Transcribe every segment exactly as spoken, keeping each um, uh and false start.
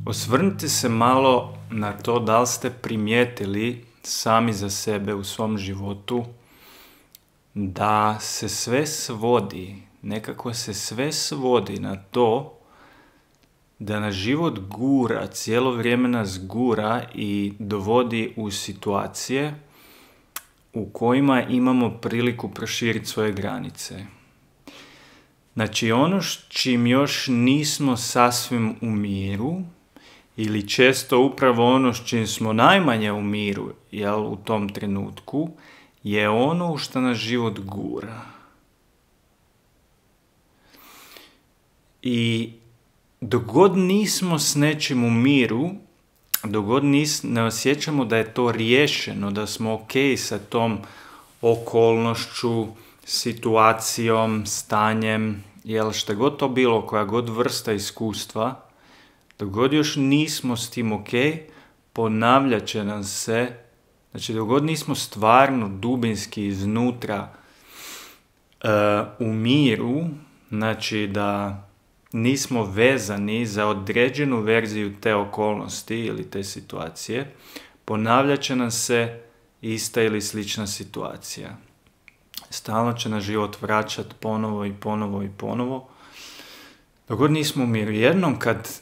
Osvrnite se malo na to da li ste primijetili sami za sebe u svom životu da se sve svodi, nekako se sve svodi na to da nas život gura, cijelo vrijeme nas gura i dovodi u situacije u kojima imamo priliku proširiti svoje granice. Znači ono s čim još nismo sasvim u miru, ili često upravo ono s čim smo najmanje u miru, jel, u tom trenutku, je ono u što nas život gura. I dok god nismo s nečim u miru, dok god nis, ne osjećamo da je to riješeno, da smo ok sa tom okolnošću, situacijom, stanjem, jel, šta god to bilo, koja god vrsta iskustva, dok god još nismo s tim ok, ponavljat će nam se, znači dok god nismo stvarno dubinski iznutra uh, u miru, znači da nismo vezani za određenu verziju te okolnosti ili te situacije, ponavljat će nam se ista ili slična situacija. Stalno će nas život vraćati ponovo i ponovo i ponovo. Dok god nismo u miru. Jednom kad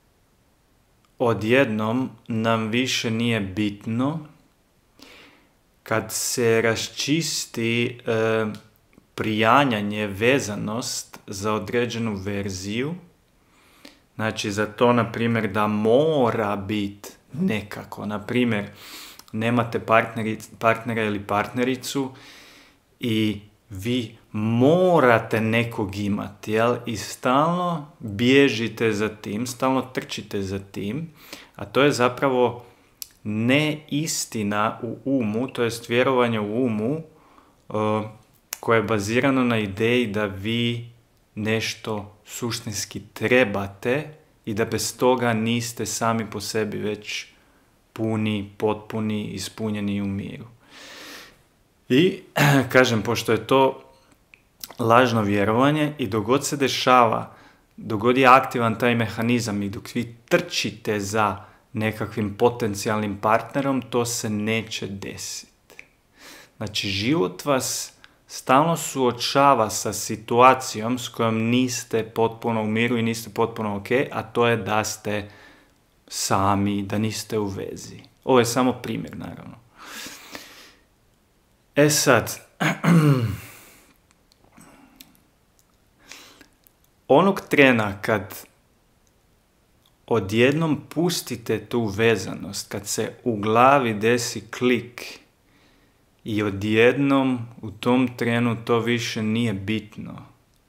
odjednom nam više nije bitno, kad se raščisti e, prijanjanje, vezanost za određenu verziju, znači za to, na primjer, da mora biti nekako. Na primjer, nemate partnera ili partnericu i vi morate nekog imati, jel? I stalno bježite za tim, stalno trčite za tim, a to je zapravo neistina u umu, to jest vjerovanje u umu uh, koje je bazirano na ideji da vi nešto suštinski trebate i da bez toga niste sami po sebi već puni, potpuni, ispunjeni u miru. I, kažem, pošto je to lažno vjerovanje i dok god se dešava, dok god je aktivan taj mehanizam i dok vi trčite za nekakvim potencijalnim partnerom, to se neće desiti. Znači, život vas stalno suočava sa situacijom s kojom niste potpuno u miru i niste potpuno ok, a to je da ste sami, da niste u vezi. Ovo je samo primjer, naravno. E sad, onog trena kad odjednom pustite tu vezanost, kad se u glavi desi klik i odjednom u tom trenu to više nije bitno.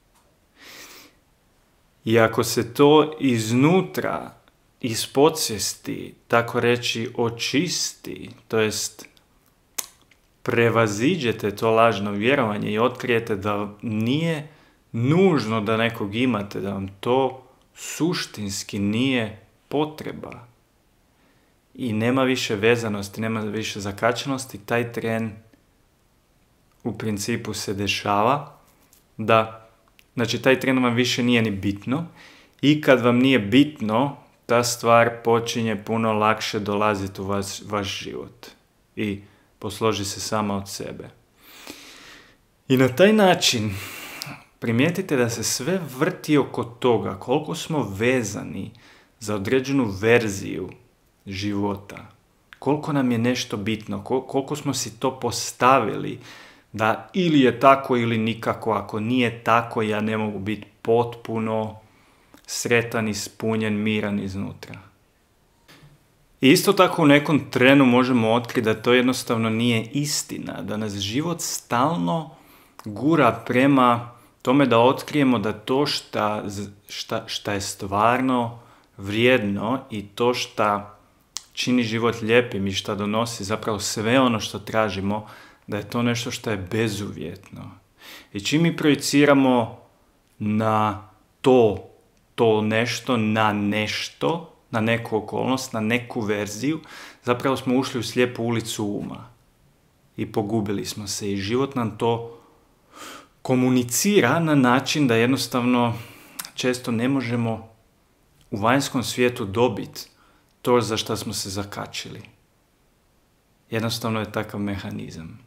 I ako se to iznutra, iz podsvijesti, tako reći, očisti, to jest prevaziđete to lažno vjerovanje i otkrijete da nije nužno da nekog imate, da vam to suštinski nije potreba i nema više vezanosti, nema više zakačenosti, taj tren u principu se dešava da, znači taj tren vam više nije ni bitno i kad vam nije bitno, ta stvar počinje puno lakše dolaziti u vas, vaš život i posloži se sama od sebe. I na taj način primijetite da se sve vrti oko toga koliko smo vezani za određenu verziju života, koliko nam je nešto bitno, koliko smo si to postavili da ili je tako ili nikako, ako nije tako ja ne mogu biti potpuno sretan, ispunjen, miran iznutra. I isto tako u nekom trenu možemo otkriti da to jednostavno nije istina, da nas život stalno gura prema tome da otkrijemo da to šta, šta, šta je stvarno vrijedno i to šta čini život lijepim i šta donosi zapravo sve ono što tražimo, da je to nešto što je bezuvjetno. I čim mi projiciramo na to, to nešto, na nešto, na neku okolnost, na neku verziju, zapravo smo ušli u slijepu ulicu uma i pogubili smo se i život nam to komunicira na način da jednostavno često ne možemo u vanjskom svijetu dobiti to za što smo se zakačili. Jednostavno je takav mehanizam.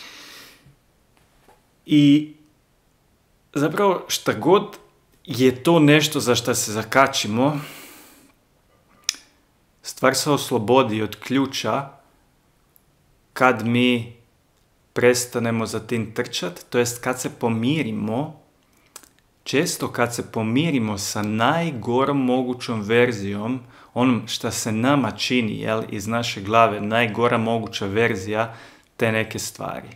I zapravo šta god je to nešto za što se zakačimo, stvar se oslobodi od ključa kad mi prestanemo za tim trčat, to jest kad se pomirimo, često kad se pomirimo sa najgorom mogućom verzijom, onom što se nama čini, jel, iz naše glave, najgora moguća verzija te neke stvari.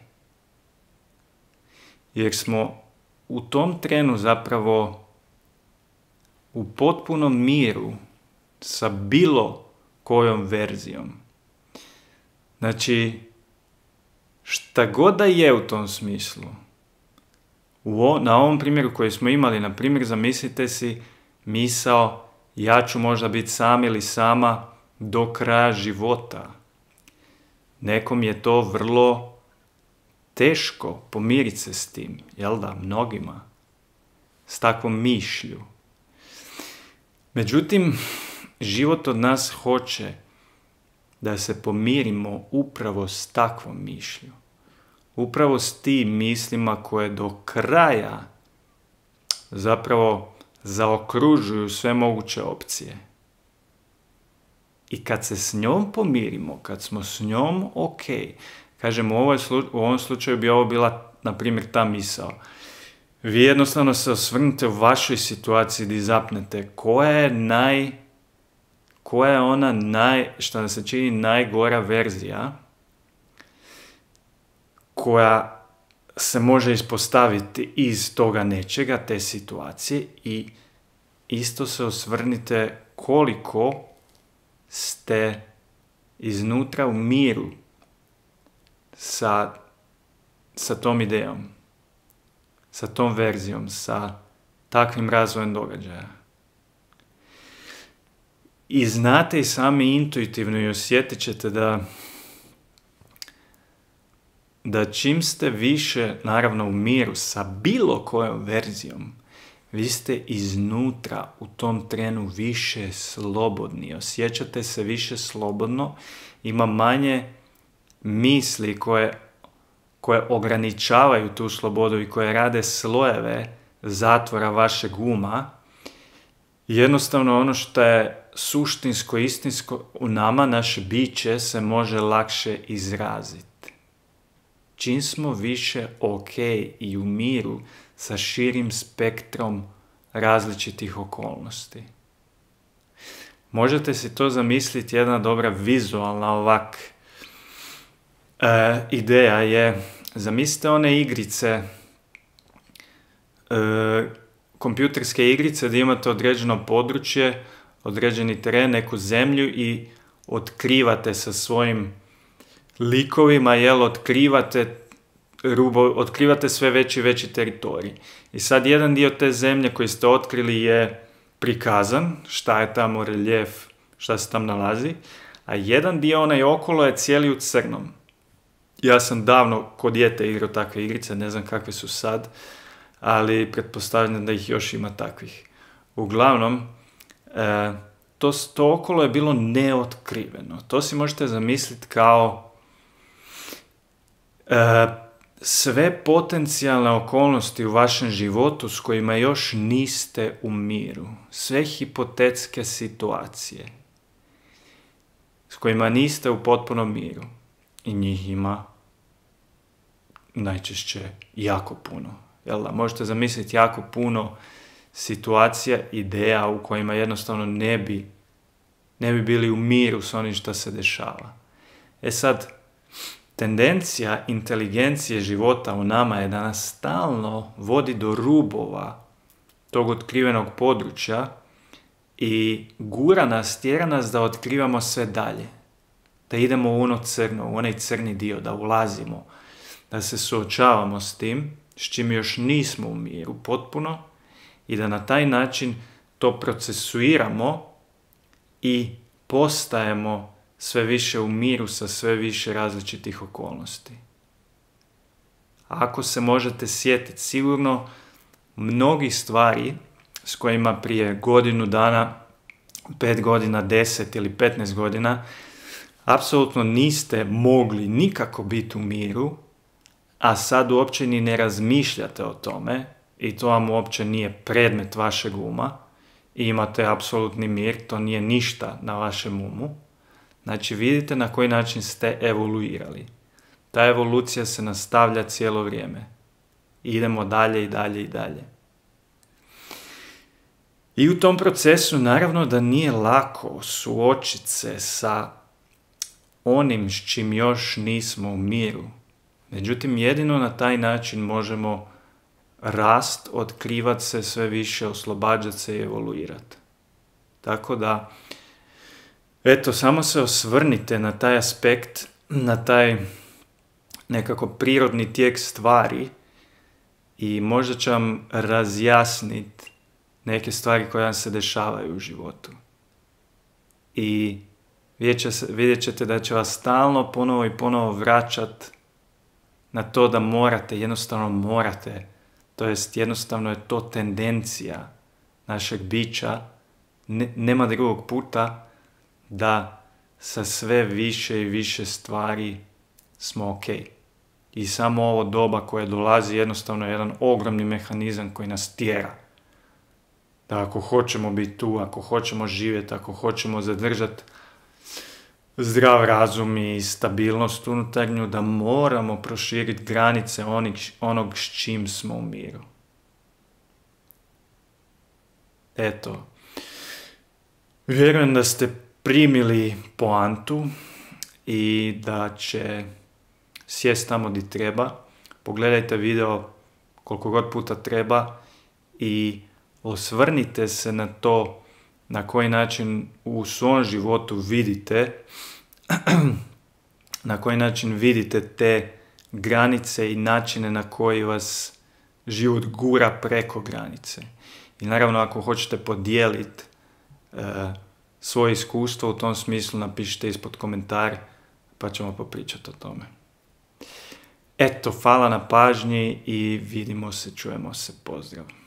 Jer smo u tom trenu zapravo u potpunom miru sa bilo kojom verzijom. Znači, šta god da je u tom smislu, u o, na ovom primjeru koji smo imali, na primjer, zamislite si misao ja ću možda biti sam ili sama do kraja života. Nekom je to vrlo teško pomiriti se s tim, jel da, mnogima, s takvom mišlju. Međutim, život od nas hoće da se pomirimo upravo s takvom mišlju. Upravo s tim mislima koje do kraja zapravo zaokružuju sve moguće opcije. I kad se s njom pomirimo, kad smo s njom ok, kažem u, ovoj slu, u ovom slučaju bi ovo bila, na primjer, ta misao. Vi jednostavno se osvrnite u vašoj situaciji gdje zapnete koja je naj, koja je ona naj, što nam se čini najgora verzija koja se može ispostaviti iz toga nečega, te situacije, i isto se osvrnite koliko ste iznutra u miru sa, sa tom idejom, sa tom verzijom, sa takvim razvojem događaja. I znate i sami intuitivno i osjetit ćete da da čim ste više, naravno, u miru sa bilo kojom verzijom, vi ste iznutra u tom trenu više slobodni, osjećate se više slobodno, ima manje misli koje, koje ograničavaju tu slobodu i koje rade slojeve zatvora vašeg uma. Jednostavno ono što je suštinsko, istinsko u nama, naše biće, se može lakše izraziti. Čim smo više ok i u miru sa širim spektrom različitih okolnosti. Možete si to zamisliti, jedna dobra vizualna ovak e, ideja je, zamislite one igrice, e, kompjuterske igrice gdje imate određeno područje, određeni teren, neku zemlju i otkrivate sa svojim likovima, jel, otkrivate rubo, otkrivate sve veći i veći teritorij. I sad jedan dio te zemlje koji ste otkrili je prikazan, šta je tamo reljef, šta se tam nalazi, a jedan dio onaj okolo je cijeli u crnom. Ja sam davno kod dijete igrao takve igrice, ne znam kakve su sad, ali pretpostavljam da ih još ima takvih. Uglavnom, e, to, to okolo je bilo neotkriveno. To si možete zamisliti kao e, sve potencijalne okolnosti u vašem životu s kojima još niste u miru. Sve hipotetske situacije s kojima niste u potpunom miru. I njih ima najčešće jako puno. Jel da? Možete zamisliti jako puno situacija, ideja u kojima jednostavno ne bi, ne bi bili u miru s onim što se dešava. E sad, tendencija inteligencije života u nama je da nas stalno vodi do rubova tog otkrivenog područja i gura nas, tjera nas da otkrivamo sve dalje. Da idemo u ono crno, u onaj crni dio, da ulazimo, da se suočavamo s tim, s čim još nismo u miru potpuno, i da na taj način to procesuiramo i postajemo sve više u miru sa sve više različitih okolnosti. Ako se možete sjetiti, sigurno mnogih stvari s kojima prije godinu dana pet godina, deset ili petnaest godina, apsolutno niste mogli nikako biti u miru, a sad uopće ni ne razmišljate o tome i to vam uopće nije predmet vašeg uma i imate apsolutni mir, to nije ništa na vašem umu. Znači vidite na koji način ste evoluirali. Ta evolucija se nastavlja cijelo vrijeme. Idemo dalje i dalje i dalje. I u tom procesu naravno da nije lako suočiti se sa onim s čim još nismo u miru. Međutim, jedino na taj način možemo rast, otkrivat se sve više, oslobađati se i evoluirati. Tako da, eto, samo se osvrnite na taj aspekt, na taj nekako prirodni tijek stvari i možda će vam razjasniti neke stvari koje vam se dešavaju u životu. I vidjet ćete da će vas stalno ponovo i ponovo vraćati na to da morate, jednostavno morate, to jest jednostavno je to tendencija našeg bića, ne, nema drugog puta da sa sve više i više stvari smo ok. I samo ovo doba koje dolazi jednostavno je jedan ogromni mehanizam koji nas tjera. Da ako hoćemo biti tu, ako hoćemo živjeti, ako hoćemo zadržati zdrav razum i stabilnost unutarnju, da moramo proširiti granice onih, onog s čim smo u miru. Eto, vjerujem da ste primili poantu i da će sjest tamo di treba. Pogledajte video koliko god puta treba i osvrnite se na to na koji način u svom životu vidite na koji način vidite te granice i načine na koji vas život gura preko granice. I naravno ako hoćete podijeliti e, svoje iskustvo u tom smislu, napišite ispod komentar pa ćemo popričati o tome. Eto, hvala na pažnji i vidimo se, čujemo se, pozdrav.